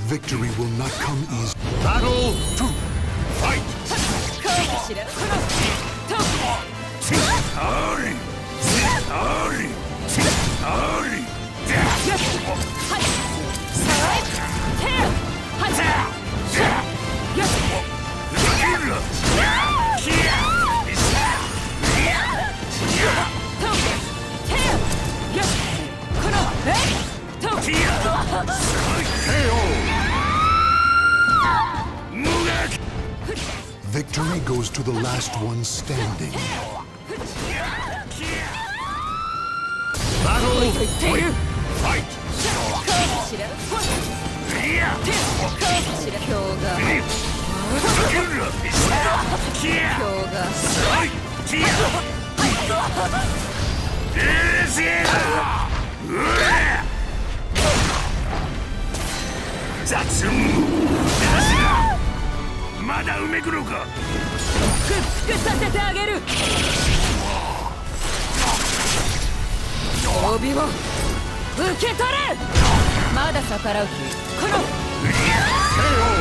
Victory will not come easy. Battle 2. Fight! Victory goes to the last one standing. Battle 3. Fight!まだうめくのか。屈服させてあげる。帯を受け取れ。まだ逆らう気。この